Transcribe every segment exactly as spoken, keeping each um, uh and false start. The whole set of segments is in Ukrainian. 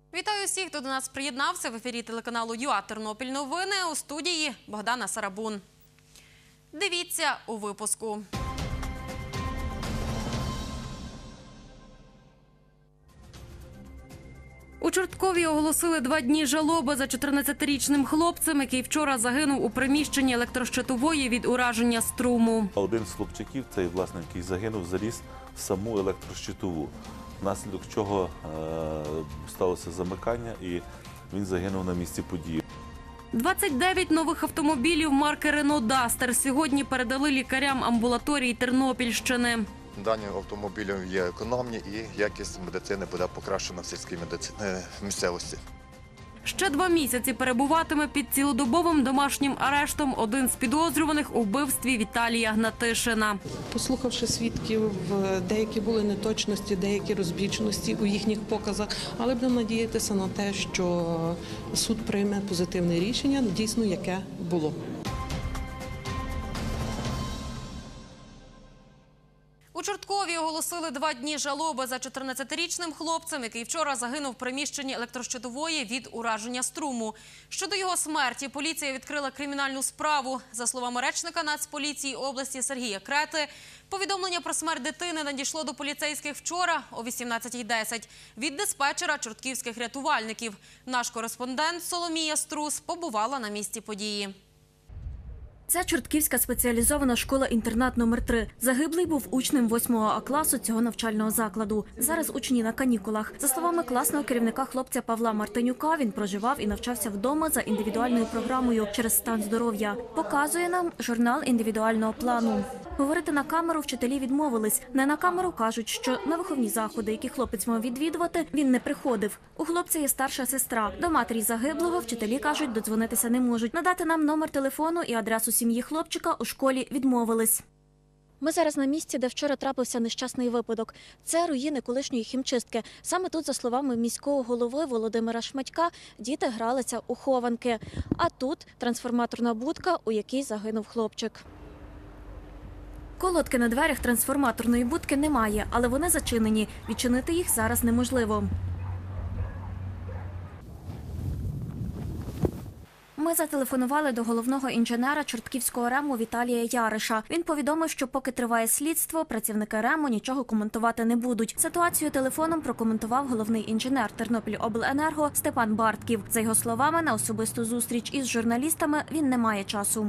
Вітаю всіх, хто до нас приєднався. В ефірі телеканалу ЮА Тернопіль новини, у студії Богдана Сарабун. Дивіться у випуску. У Чорткові оголосили два дні жалоби за чотирнадцятирічним хлопцем, який вчора загинув у приміщенні електрощитової від ураження струму. Один з хлопчаків, цей власник, який загинув, заліз в саму електрощитову, внаслідок чого е, сталося замикання і він загинув на місці події. двадцять дев'ять нових автомобілів марки «Рено Дастер» сьогодні передали лікарям амбулаторії Тернопільщини. Дані автомобілі є економні і якість медицини буде покращена в сільській медицині місцевості. Ще два місяці перебуватиме під цілодобовим домашнім арештом один з підозрюваних у вбивстві Віталія Гнатишина. Послухавши свідків, деякі були неточності, деякі розбіжності у їхніх показах, але будемо надіятися на те, що суд прийме позитивне рішення, дійсно, яке було. У Чорткові оголосили два дні жалоби за чотирнадцятирічним хлопцем, який вчора загинув в приміщенні електрощитової від ураження струму. Щодо його смерті, поліція відкрила кримінальну справу. За словами речника Нацполіції області Сергія Крети, повідомлення про смерть дитини надійшло до поліцейських вчора о вісімнадцятій десять від диспетчера чортківських рятувальників. Наш кореспондент Соломія Струс побувала на місці події. Це Чортківська спеціалізована школа-інтернат номер три. Загиблий був учнем восьмого А класу цього навчального закладу. Зараз учні на канікулах. За словами класного керівника хлопця Павла Мартинюка, він проживав і навчався вдома за індивідуальною програмою через стан здоров'я. Показує нам журнал індивідуального плану. Говорити на камеру вчителі відмовились. Не на камеру кажуть, що на виховні заходи, які хлопець мав відвідувати, він не приходив. У хлопця є старша сестра. До матері загиблого вчителі кажуть, додзвонитися не можуть. Надати нам номер телефону і адресу сім'ї хлопчика у школі відмовились. Ми зараз на місці, де вчора трапився нещасний випадок. Це руїни колишньої хімчистки. Саме тут, за словами міського голови Володимира Шматька, діти гралися у хованки. А тут трансформаторна будка, у якій загинув хлопчик. Колодки на дверях трансформаторної будки немає, але вони зачинені. Відчинити їх зараз неможливо. Ми зателефонували до головного інженера Чортківського РЕМу Віталія Яриша. Він повідомив, що поки триває слідство, працівники РЕМу нічого коментувати не будуть. Ситуацію телефоном прокоментував головний інженер Тернопільобленерго Степан Бартків. За його словами, на особисту зустріч із журналістами він не має часу.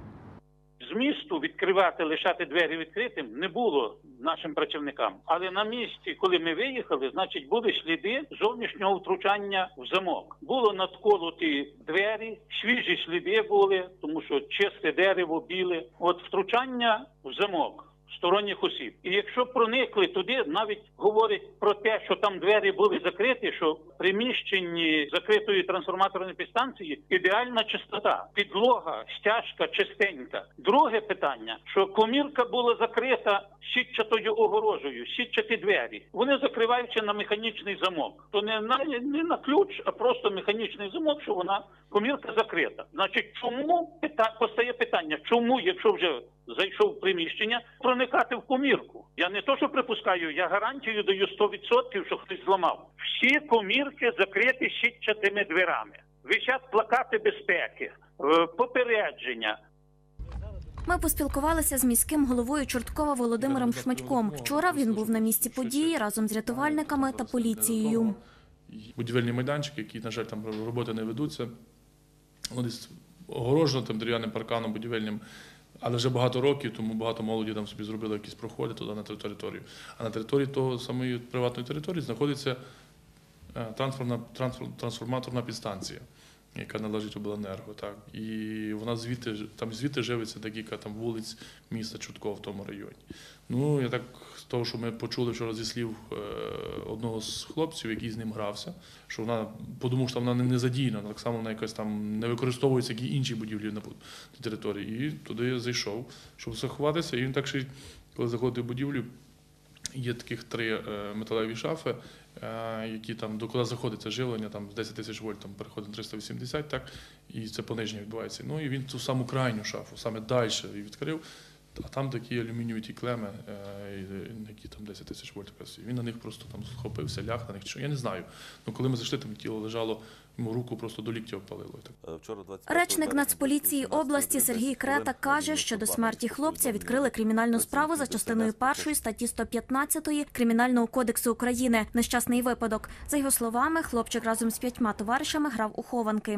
Змісту відкривати, лишати двері відкритим не було нашим працівникам. Але на місці, коли ми виїхали, значить, були сліди зовнішнього втручання в замок. Було надколоті двері, свіжі сліди були, тому що чисте дерево, біле. От втручання в замок сторонніх осіб. І якщо проникли туди, навіть говорять про те, що там двері були закриті, що в приміщенні закритої трансформаторної підстанції ідеальна чистота. Підлога, стяжка чистенька. Друге питання, що комірка була закрита сітчатою огорожею, сітчаті двері. Вони закриваються на механічний замок. То не на, не на ключ, а просто механічний замок, що вона, комірка закрита. Значить, чому, пита, постає питання, чому, якщо вже зайшов в приміщення, проникати в комірку? Я не то, що припускаю, я гарантію даю сто відсотків, що хтось зламав. Всі комірки закриті сітчатими дверами. Висять плакати безпеки, попередження. Ми поспілкувалися з міським головою Чорткова Володимиром Шматьком. Вчора він був на місці події разом з рятувальниками та поліцією. Будівельні майданчики, які, на жаль, там роботи не ведуться, вони огорожено там дерев'яним парканом будівельним, але вже багато років, тому багато молоді там собі зробили якісь проходи туди на ту територію. А на території того самої приватної території знаходиться трансформаторна підстанція, яка належить обленерго, так. І вона звідти, там звідти живиться декілька там вулиць міста Чорткова в тому районі. Ну, я так, з того, що ми почули вчора зі слів одного з хлопців, який з ним грався, що вона, подумав, що вона не задіяна, так само вона якось там не використовується, як і інші будівлі на території. І туди зайшов, щоб заховатися, і він так ще, коли заходив в будівлю, є таких три металеві шафи, які там, куди заходиться живлення, там з десять тисяч вольт, там переходить на триста вісімдесят, так, і це пониження відбувається. Ну і він ту саму крайню шафу, саме далі відкрив, А там такі алюмінієві ті клеми, е, які там десять тисяч вольт працюють. Він на них просто там схопився, ляг на них. Що, я не знаю. Ну, коли ми зайшли, там тіло лежало, йому руку просто до ліктя опалило. Вчора двадцять п'ятого Речник березня Нацполіції області Сергій Крета каже, що до смерті хлопця відкрили кримінальну справу за частиною першої статті сто п'ятнадцять Кримінального кодексу України. Нещасний випадок. За його словами, хлопчик разом з п'ятьма товаришами грав у хованки.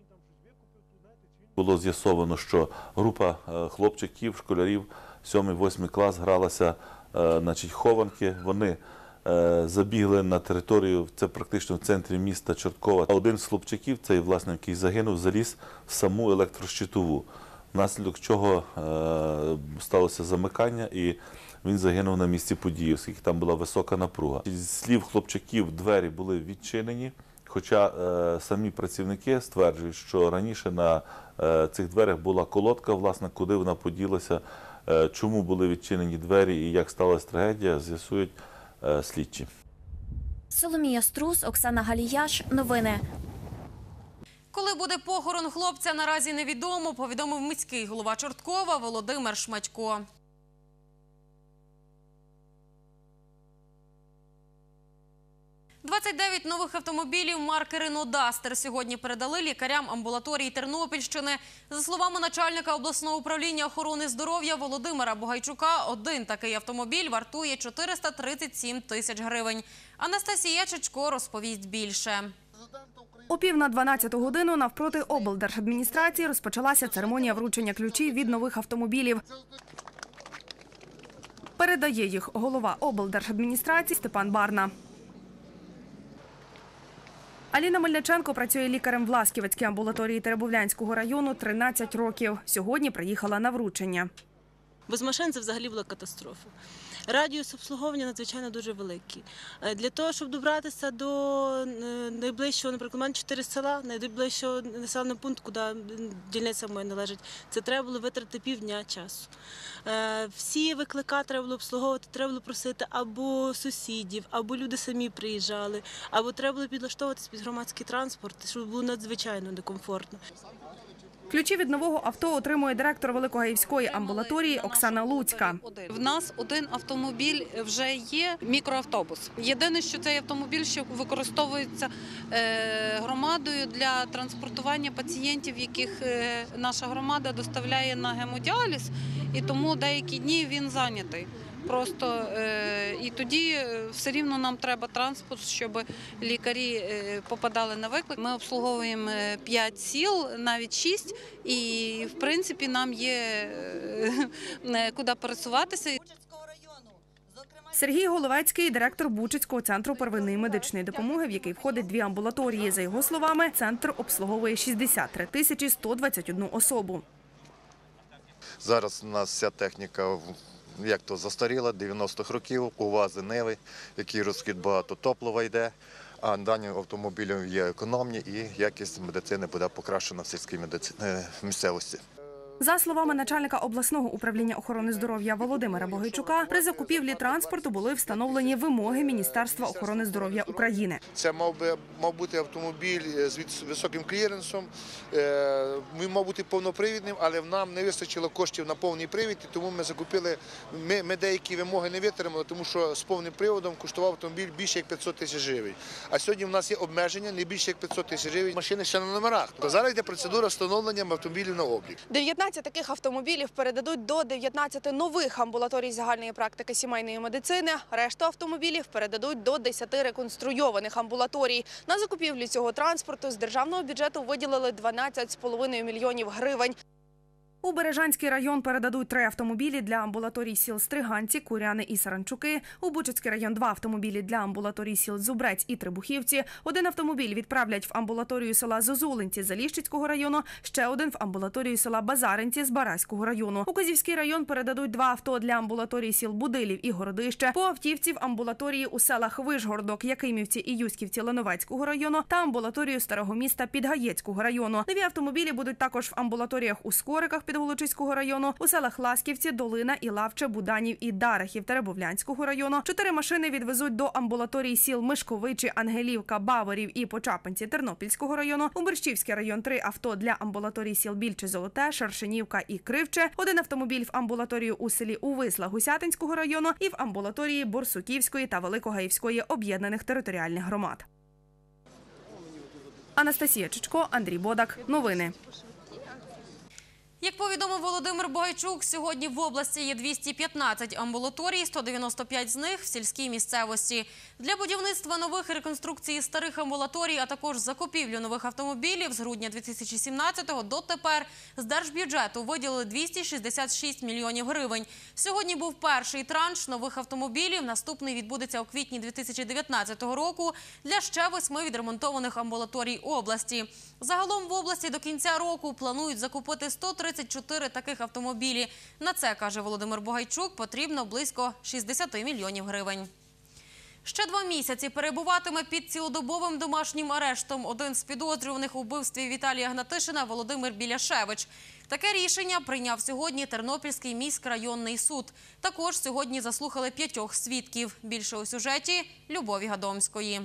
Було з'ясовано, що група е, хлопчиків, школярів, сьомий-восьмий клас гралася е, значить, хованки. Вони е, забігли на територію, це практично в центрі міста Чорткова. Один з хлопчиків, цей власне, який загинув, заліз в саму електрощитову, внаслідок чого е, сталося замикання і він загинув на місці події, оскільки там була висока напруга. Зі слів хлопчаків, двері були відчинені, хоча е, самі працівники стверджують, що раніше на е, цих дверях була колодка, власне, куди вона поділася, е, чому були відчинені двері і як сталася трагедія, з'ясують е, слідчі. Соломія Струс, Оксана Галіяш. Новини. Коли буде похорон хлопця, наразі невідомо, повідомив міський голова Чорткова Володимир Шматько. двадцять дев'ять нових автомобілів марки «Рено Дастер» сьогодні передали лікарям амбулаторії Тернопільщини. За словами начальника обласного управління охорони здоров'я Володимира Бугайчука, один такий автомобіль вартує чотириста тридцять сім тисяч гривень. Анастасія Чечко розповість більше. О пів на дванадцяту годину навпроти облдержадміністрації розпочалася церемонія вручення ключів від нових автомобілів. Передає їх голова облдержадміністрації Степан Барна. Аліна Мельниченко працює лікарем в Ласківецькій амбулаторії Теребовлянського району тринадцять років. Сьогодні приїхала на вручення. Без машин це взагалі була катастрофа. Радіус обслуговування надзвичайно дуже великий. Для того, щоб добратися до найближчого, наприклад, у мене чотири села, найближчого населеного пункту, куди дільниця моя належить, це треба було витратити півдня часу. Всі виклика треба було обслуговувати, треба було просити або сусідів, або люди самі приїжджали, або треба було підлаштовуватися під громадський транспорт, щоб було надзвичайно некомфортно. Ключі від нового авто отримує директор Великогаївської амбулаторії Оксана Луцька. В нас один автомобіль вже є, мікроавтобус. Єдине, що цей автомобіль ще використовується громадою для транспортування пацієнтів, яких наша громада доставляє на гемодіаліз, і тому деякі дні він зайнятий. Просто е, і тоді все рівно нам треба транспорт, щоб лікарі е, попадали на виклик. Ми обслуговуємо п'ять сіл, навіть шість, і в принципі нам є е, куди пересуватися. Сергій Головецький – директор Бучицького центру первинної медичної допомоги, в який входить дві амбулаторії. За його словами, центр обслуговує шістдесят три тисячі сто двадцять одну особу. Зараз у нас вся техніка як то застаріла, дев'яностих років, УАЗи, Ниви, який розхід багато топлива йде, а дані автомобілі є економні і якість медицини буде покращена в сільській місцевості. За словами начальника обласного управління охорони здоров'я Володимира Бугайчука, при закупівлі транспорту були встановлені вимоги Міністерства охорони здоров'я України. Це мав би мав бути автомобіль з високим кліренсом, він мав бути повнопривідним, але нам не вистачило коштів на повний привід, тому ми закупили, ми, ми деякі вимоги не витримали, тому що з повним приводом коштував автомобіль більше як п'ятсот тисяч гривень. А сьогодні в нас є обмеження не більше як п'ятсот тисяч гривень, машини ще на номерах. То зараз йде процедура встановлення автомобілів на облік. дев'ятнадцять таких автомобілів передадуть до дев'ятнадцяти нових амбулаторій загальної практики сімейної медицини. Решту автомобілів передадуть до десяти реконструйованих амбулаторій. На закупівлю цього транспорту з державного бюджету виділили дванадцять з половиною мільйонів гривень. У Бережанський район передадуть три автомобілі для амбулаторій сіл Стриганці, Куряни і Саранчуки. У Бучицький район два автомобілі для амбулаторій сіл Зубрець і Трибухівці. Один автомобіль відправлять в амбулаторію села Зозулинці Заліщицького району, ще один в амбулаторію села Базаринці з Бараського району. У Козівський район передадуть два авто для амбулаторій сіл Будилів і Городище, по автівці в амбулаторії у селах Вишгородок, Якимівці і Юськівці Лановецького району та амбулаторію Старого міста Підгаєцького району. Нові автомобілі будуть також в амбулаторіях у Скориках Волочиського району, у селах Ласківці, Долина, Ілавче, Буданів і Дарахів Теребовлянського району. Чотири машини відвезуть до амбулаторій сіл Мишковичі, Ангелівка, Баворів і Почапинці Тернопільського району. У Берщівський район три авто для амбулаторій сіл Більче, Золоте, Шершенівка і Кривче. Один автомобіль в амбулаторію у селі Увисла Гусятинського району і в амбулаторії Борсуківської та Великогаївської об'єднаних територіальних громад. Анастасія Чичко, Андрій Бодак. Новини. Як повідомив Володимир Бугайчук, сьогодні в області є двісті п'ятнадцять амбулаторій, сто дев'яносто п'ять з них в сільській місцевості. Для будівництва нових і реконструкції старих амбулаторій, а також закупівлю нових автомобілів з грудня дві тисячі сімнадцятого дотепер з держбюджету виділили двісті шістдесят шість мільйонів гривень. Сьогодні був перший транш нових автомобілів, наступний відбудеться у квітні дві тисячі дев'ятнадцятого року для ще восьми відремонтованих амбулаторій області. Загалом в області до кінця року планують закупити сто тридцять чотири таких автомобілі. На це, каже Володимир Бугайчук, потрібно близько шістдесят мільйонів гривень. Ще два місяці перебуватиме під цілодобовим домашнім арештом один з підозрюваних у вбивстві Віталія Гнатишина Володимир Біляшевич. Таке рішення прийняв сьогодні Тернопільський міськрайонний суд. Також сьогодні заслухали п'ятьох свідків. Більше у сюжеті Любові Гадомської.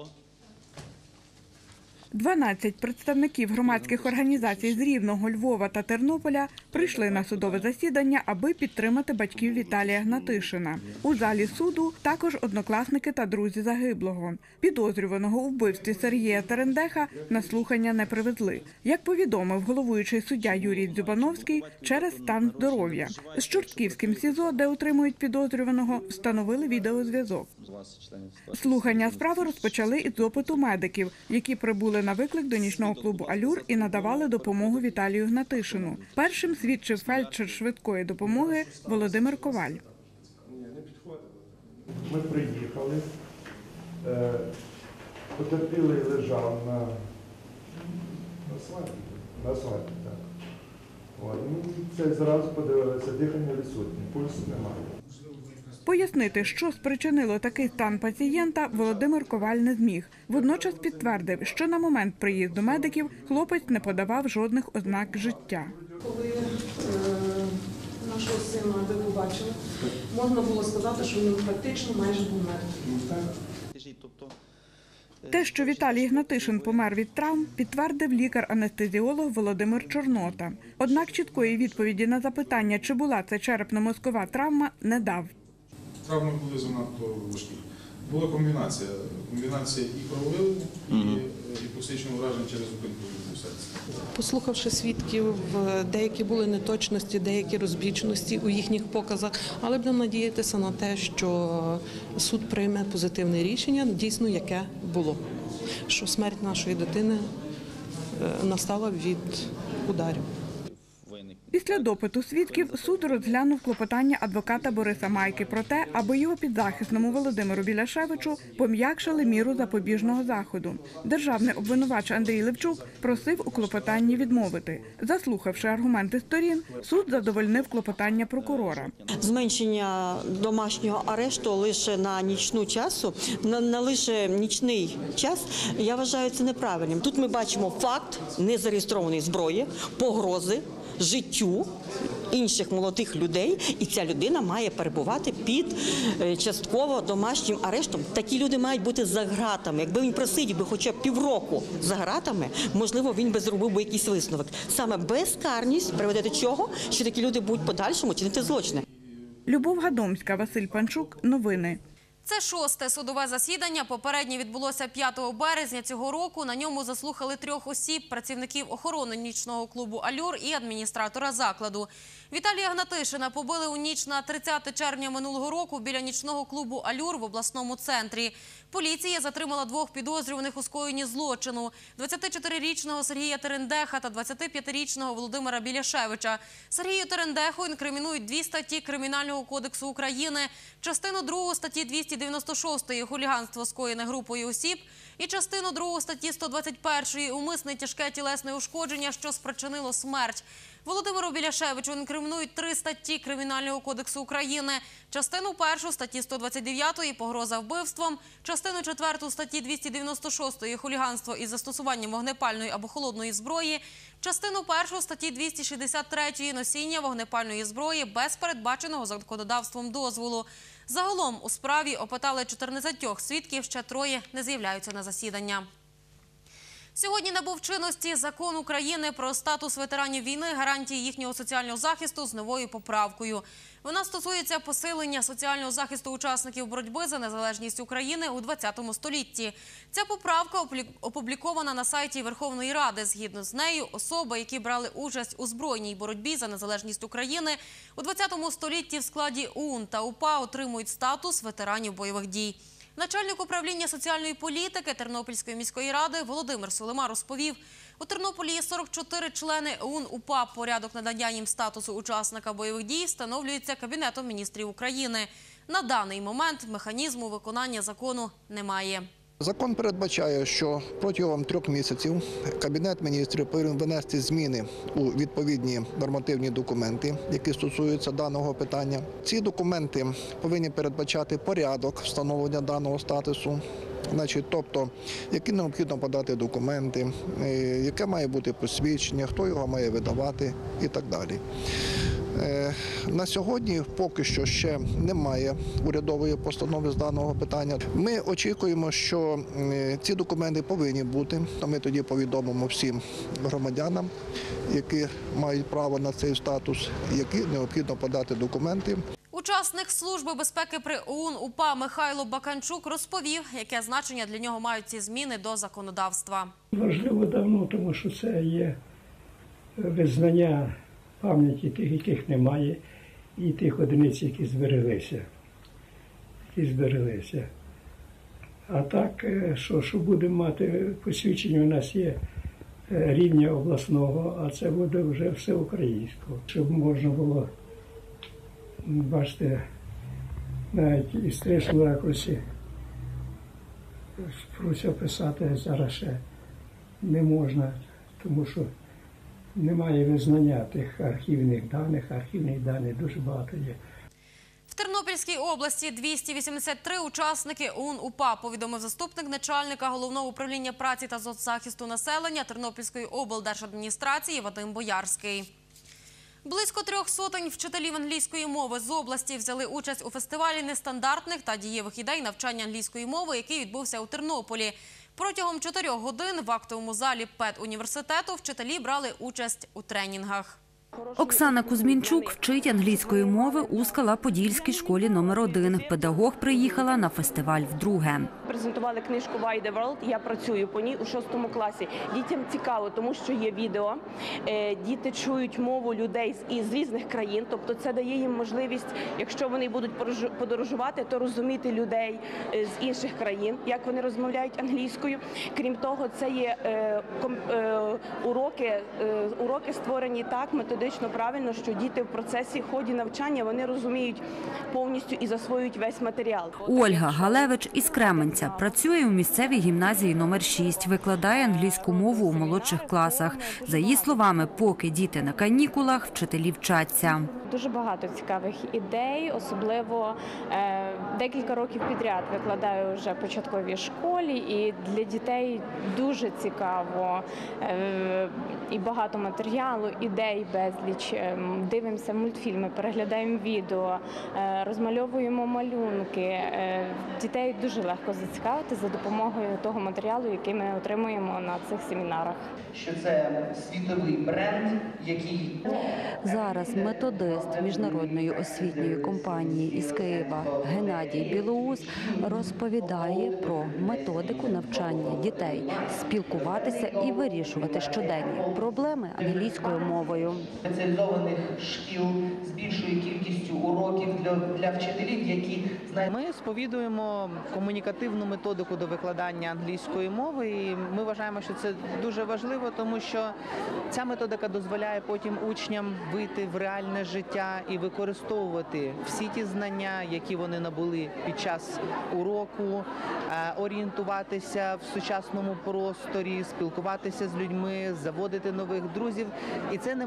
дванадцять представників громадських організацій з Рівного, Львова та Тернополя прийшли на судове засідання, аби підтримати батьків Віталія Гнатишина. У залі суду також однокласники та друзі загиблого. Підозрюваного у вбивстві Сергія Терендеха на слухання не привезли. Як повідомив головуючий суддя Юрій Дзюбановський, через стан здоров'я. З Чортківським СІЗО, де утримують підозрюваного, встановили відеозв'язок. Слухання справи розпочали із допиту медиків, які прибули на виклик до нічного клубу «Алюр» і надавали допомогу Віталію Гнатишину. Першим свідчив фельдшер швидкої допомоги Володимир Коваль. Ми приїхали, потерпілий лежав на, на свадьбі, на свадьбі, так. От, ми це зразу подивилися, дихання відсутнє, пульсу немає. Пояснити, що спричинило такий стан пацієнта, Володимир Коваль не зміг. Водночас підтвердив, що на момент приїзду медиків хлопець не подавав жодних ознак життя. Коли е, нашого сина ви побачили, можна було сказати, що він практично майже був мертвий. Те, що Віталій Гнатишин помер від травм, підтвердив лікар-анестезіолог Володимир Чорнота. Однак чіткої відповіді на запитання, чи була це черепно-мозкова травма, не дав. Травми були занадто важкі. Була комбінація. Комбінація і крововиливу, і іпоксичного враження через зупинку серця. Послухавши свідків, деякі були неточності, деякі розбіжності у їхніх показах, але будемо надіятися на те, що суд прийме позитивне рішення, дійсно, яке було. Що смерть нашої дитини настала від ударів. Після допиту свідків суд розглянув клопотання адвоката Бориса Майки про те, аби його підзахисному Володимиру Біляшевичу пом'якшили міру запобіжного заходу. Державний обвинувач Андрій Левчук просив у клопотанні відмовити. Заслухавши аргументи сторін, суд задовольнив клопотання прокурора. Зменшення домашнього арешту лише на нічну часу, на, на лише нічний час, я вважаю це неправильним. Тут ми бачимо факт незареєстрованої зброї, погрози життю інших молодих людей, і ця людина має перебувати під частково домашнім арештом. Такі люди мають бути за ґратами. Якби він просидів би хоча б півроку за ґратами, можливо, він би зробив би якийсь висновок. Саме безкарність приведе до чого, що такі люди будуть подальшому чинити злочини. Любов Гадомська, Василь Панчук. Новини. Це шосте судове засідання. Попереднє відбулося п'ятого березня цього року. На ньому заслухали трьох осіб – працівників охорони нічного клубу «Алюр» і адміністратора закладу. Віталія Гнатишина побили у ніч на тридцяте червня минулого року біля нічного клубу «Алюр» в обласному центрі. Поліція затримала двох підозрюваних у скоєнні злочину – двадцятичотирирічного Сергія Терендеха та двадцятип'ятирічного Володимира Біляшевича. Сергію Терендеху інкримінують дві статті Кримінального кодексу України, частину другу статті двісті дев'яносто шостої «Хуліганство, скоєне групою осіб» і частину другу статті сто двадцять першої «Умисне тяжке тілесне ушкодження, що спричинило смерть». Володимиру Біляшевичу інкримінують три статті Кримінального кодексу України. Частину першу статті сто двадцять дев'ять «Погроза вбивством», частину четверту статті двісті дев'яносто шість «Хуліганство із застосуванням вогнепальної або холодної зброї», частину першу статті двісті шістдесят три «Носіння вогнепальної зброї без передбаченого законодавством дозволу». Загалом у справі опитали чотирнадцять свідків, ще троє не з'являються на засідання. Сьогодні набув чинності Закон України про статус ветеранів війни, гарантії їхнього соціального захисту з новою поправкою. Вона стосується посилення соціального захисту учасників боротьби за незалежність України у ХХ столітті. Ця поправка опублікована на сайті Верховної Ради. Згідно з нею, особи, які брали участь у збройній боротьбі за незалежність України у ХХ столітті в складі ОУН та УПА, отримують статус ветеранів бойових дій. Начальник управління соціальної політики Тернопільської міської ради Володимир Сулема розповів, у Тернополі є сорок чотири члени ОУН УПА. Порядок надання їм статусу учасника бойових дій встановлюється Кабінетом міністрів України. На даний момент механізму виконання закону немає. Закон передбачає, що протягом трьох місяців Кабінет міністрів повинен внести зміни у відповідні нормативні документи, які стосуються даного питання. Ці документи повинні передбачати порядок встановлення даного статусу, значить, тобто, які необхідно подати документи, яке має бути посвідчення, хто його має видавати і так далі. На сьогодні поки що ще немає урядової постанови з даного питання. Ми очікуємо, що ці документи повинні бути. Ми тоді повідомимо всім громадянам, які мають право на цей статус, які необхідно подати документи. Учасник Служби безпеки при ОУН УПА Михайло Баканчук розповів, яке значення для нього мають ці зміни до законодавства. Важливо давно, тому що це є визнання пам'яті тих, яких немає, і тих одиниць, які збереглися. Які збереглися. А так, що, що будемо мати посвідчення, у нас є рівня обласного, а це буде вже всеукраїнського. Щоб можна було, бачите, навіть із стрічного ракурсі про це писати зараз ще не можна, тому що немає визнання тих архівних даних, архівних даних дуже багато є. В Тернопільській області двісті вісімдесят три учасники ОУН УПА, повідомив заступник начальника Головного управління праці та соцзахисту населення Тернопільської облдержадміністрації Вадим Боярський. Близько трьох сотень вчителів англійської мови з області взяли участь у фестивалі нестандартних та дієвих ідей навчання англійської мови, який відбувся у Тернополі. Протягом чотирьох годин в актовому залі педуніверситету вчителі брали участь у тренінгах. Оксана Кузьмінчук вчить англійської мови у Скала-Подільській школі номер один. Педагог приїхала на фестиваль вдруге. Презентували книжку «Why the World», я працюю по ній у шостому класі. Дітям цікаво, тому що є відео, діти чують мову людей із різних країн, тобто це дає їм можливість, якщо вони будуть подорожувати, то розуміти людей з інших країн, як вони розмовляють англійською. Крім того, це є уроки, уроки створені так, методично правильно, що діти в процесі, в ході навчання, вони розуміють повністю і засвоюють весь матеріал. Ольга Галевич із Кременця працює у місцевій гімназії номер шість, викладає англійську мову у молодших класах. За її словами, поки діти на канікулах, вчителі вчаться. Дуже багато цікавих ідей, особливо е, декілька років підряд викладаю вже в початковій школі, і для дітей дуже цікаво е, і багато матеріалу, ідей безліч. Дивимося мультфільми, переглядаємо відео, е, розмальовуємо малюнки. Е, дітей дуже легко зацікавити за допомогою того матеріалу, який ми отримуємо на цих семінарах. Що це світовий бренд, який зараз методист міжнародної освітньої компанії із Києва Геннадій Білоус розповідає про методику навчання дітей, спілкуватися і вирішувати щоденні проблеми англійською мовою. Спеціалізованих шкіл з більшою кількістю уроків для, для вчителів, які знають. Ми сповідуємо комунікативну методику до викладання англійської мови, і ми вважаємо, що це дуже важливо, тому що ця методика дозволяє потім учням вийти в реальне життя і використовувати всі ті знання, які вони набули під час уроку, орієнтуватися в сучасному просторі, спілкуватися з людьми, заводити нових друзів. І це неможливо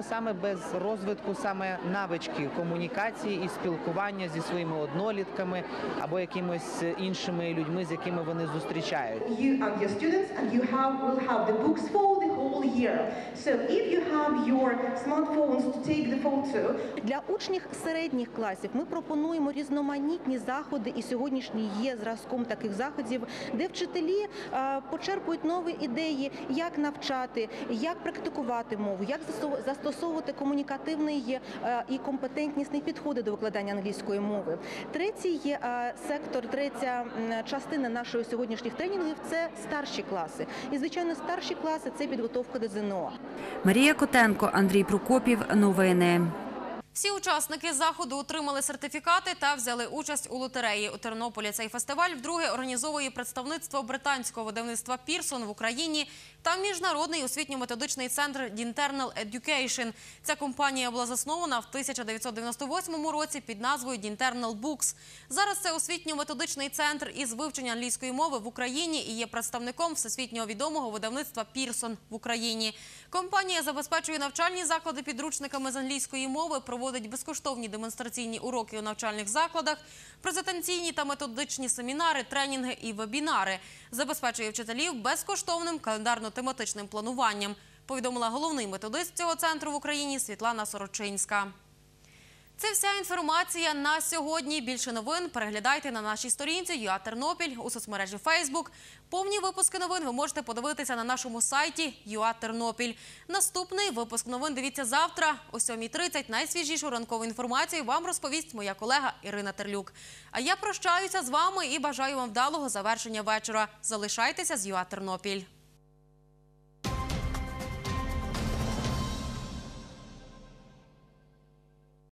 неможливо саме без розвитку саме навички комунікації і спілкування зі своїми однолітками або якимось іншими людьми, з якими вони зустрічають. You are your students and you have will have the books for the whole year. So if you have your smartphones to take the photo. Для учнів середніх класів ми пропонуємо різноманітні заходи, і сьогоднішній є зразком таких заходів, де вчителі е, почерпують нові ідеї, як навчати, як практикувати мову, як застосовувати комунікативний е, і компетентнісні підходи до викладання англійської мови. Третій е, сектор, третя е, частина нашої сьогоднішніх тренінгів – це старші класи. І, звичайно, старші класи – це підготовка до ЗНО. Марія Котенко, Андрій Прокопів. Новини. Всі учасники заходу отримали сертифікати та взяли участь у лотереї. У Тернополі цей фестиваль вдруге організовує представництво британського видавництва «Пірсон» в Україні та Міжнародний освітньо-методичний центр «Dinternal Education». Ця компанія була заснована в тисяча дев'ятсот дев'яносто восьмому році під назвою «Dinternal Books». Зараз це освітньо-методичний центр із вивчення англійської мови в Україні і є представником всесвітньо відомого видавництва «Пірсон» в Україні. Компанія забезпечує навчальні заклади підручниками з англійської мови, проводить безкоштовні демонстраційні уроки у навчальних закладах, презентаційні та методичні семінари, тренінги і вебінари. Забезпечує вчителів безкоштовним календарно-тематичним плануванням, повідомила головний методист цього центру в Україні Світлана Сорочинська. Це вся інформація на сьогодні. Більше новин переглядайте на нашій сторінці ЮА Тернопіль у соцмережі Фейсбук. Повні випуски новин ви можете подивитися на нашому сайті ЮА Тернопіль. Наступний випуск новин дивіться завтра о сьомій тридцять. Найсвіжішу ранкову інформацію вам розповість моя колега Ірина Терлюк. А я прощаюся з вами і бажаю вам вдалого завершення вечора. Залишайтеся з ЮА Тернопіль.